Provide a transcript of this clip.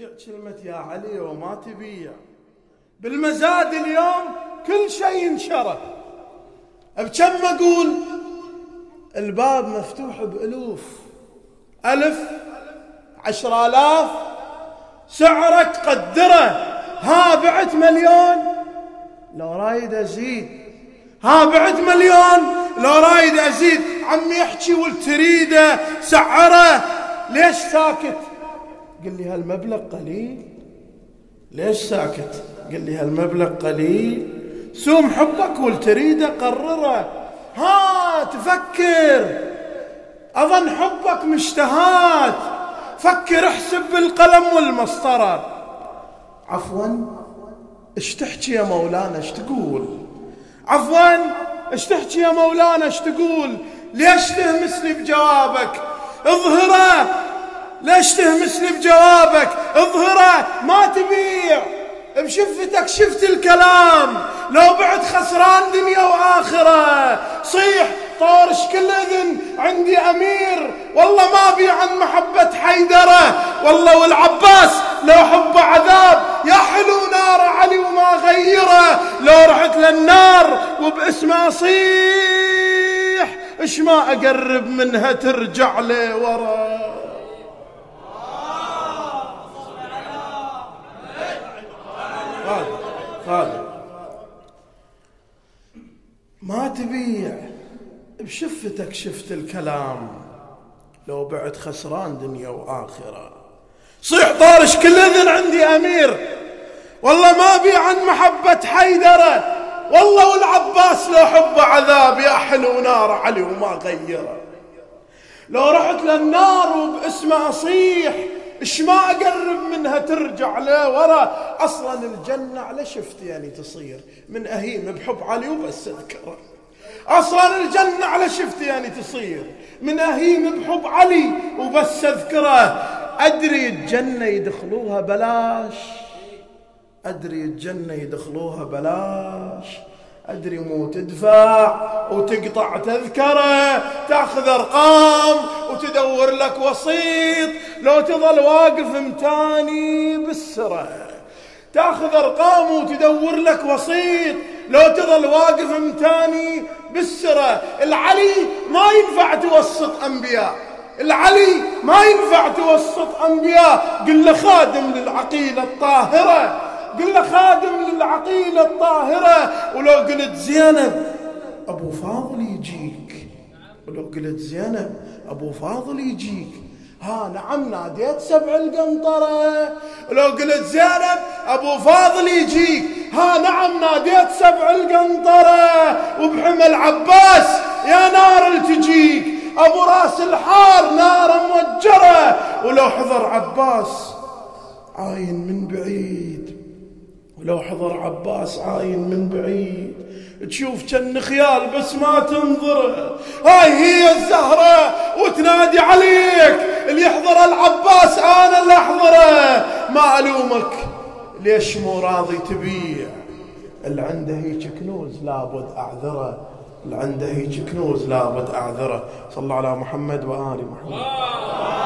تبيع كلمة يا علي وما تبيع. بالمزاد اليوم كل شيء انشرى. بكم أقول الباب مفتوح بألوف، 1000 10,000 سعرك قدره. ها بعت مليون لو رايد أزيد، ها بعت مليون لو رايد أزيد. عمي يحكي والتريده سعره، ليش ساكت؟ قل لي هالمبلغ قليل. ليش ساكت؟ قل لي هالمبلغ قليل. سوم حبك والتريده قرره. ها تفكر، أظن حبك مشتهات. فكر احسب بالقلم والمسطرة. عفوا ايش تحكي يا مولانا ايش تقول؟ عفوا ايش تحكي يا مولانا ايش تقول؟ ليش تهمسني بجوابك؟ اظهره. ليش تهمسني بجوابك؟ اظهره. ما تبيع بشفتك شفت الكلام. لو بعد خسران دنيا وآخرة. صيح طارش كل إذن عندي أمير. والله ما بي عن محبة حيدرة. والله والعباس لو حب عذاب. يا حلو نار علي وما غيره. لو رحت للنار وباسمه صيح اش ما أقرب منها ترجع لي ورا. خالد ما تبيع بشفتك شفت الكلام. لو بعد خسران دنيا وآخرة. صيح طارش كل إذن عندي أمير. والله ما بي عن محبة حيدرة. والله والعباس لو حب عذاب. يا حلو نار علي وما غيره. لو رحت للنار وباسمه أصيح اش ما أقرب منها ترجع له ورا. أصلا الجنة على شفت يعني تصير من أهيم بحب علي وبس أذكره. أصلا الجنة على شفت يعني تصير من أهيم بحب علي وبس أذكره. أدري الجنة يدخلوها بلاش. أدري الجنة يدخلوها بلاش. أدري مو تدفع وتقطع تذكرة. تأخذ أرقام وتدور لك وسيط. لو تظل واقف متاني بالسرة. تأخذ أرقام وتدور لك وسيط. لو تظل واقف متاني بالسرة. العلي ما ينفع توسط أنبياء. العلي ما ينفع توسط أنبياء. قل له خادم للعقيلة الطاهرة. قل له خادم للعقيلة الطاهرة. ولو قلت زينب أبو فاضل يجيك. ولو قلت زينب أبو فاضل يجيك. ها نعم ناديت 7 القنطرة. ولو قلت زينب أبو فاضل يجيك. ها نعم ناديت 7 القنطرة. وبحمل عباس يا نار التجيك. أبو راس الحار نار موجرة. ولو حضر عباس عاين من بعيد. ولو حضر عباس عاين من بعيد. تشوف كن خيال بس ما تنظره. هاي هي الزهرة وتنادي عليك. اللي يحضر العباس أنا اللي أحضره. ما ألومك ليش مو راضي تبيع. اللي عنده هيك كنوز لابد أعذره. اللي عنده هيك كنوز لابد أعذره. صلى على محمد وآل محمد.